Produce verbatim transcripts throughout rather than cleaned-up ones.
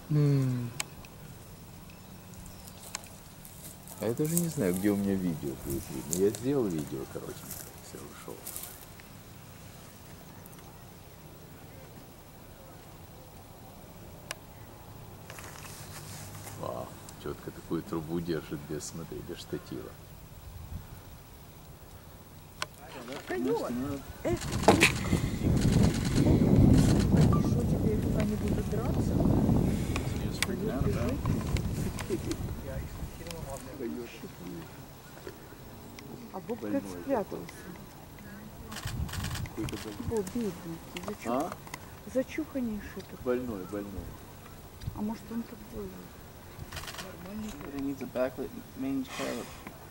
Mm. А я даже не знаю, где у меня видео будет видно. Я сделал видео, короче. Все, ушел. Вау, четко такую трубу держит без, смотри, без штатива. Койот! Эх, что теперь они будут драться? А Бобcat спрятался. О, бедненький, зачух... А? зачуханнейший такой. Больной, больной. А может он такой? It needs a backlit mange coat.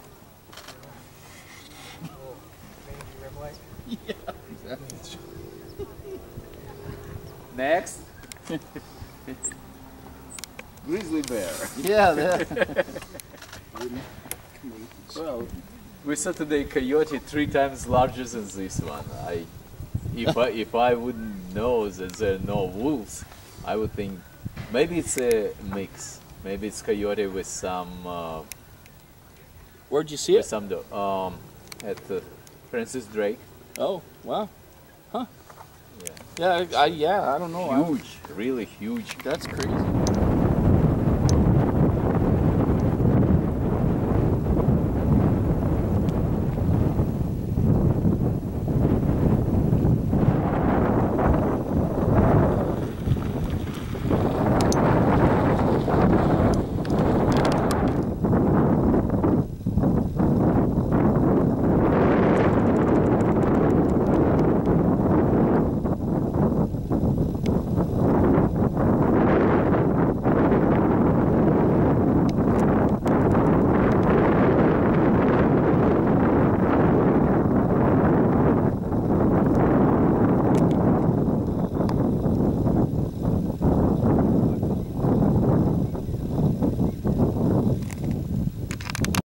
Yeah, exactly. Next. Grizzly bear. Yeah, that. Well, we saw today coyote three times larger than this one. I, if I if I wouldn't know that there are no wolves, I would think maybe it's a mix. Maybe it's coyote with some. Uh, Where'd you see with it? some do- um at uh, Francis Drake. Oh, wow. Huh. Yeah. Yeah, I, I, yeah, I don't know. I- Huge, really huge. That's crazy.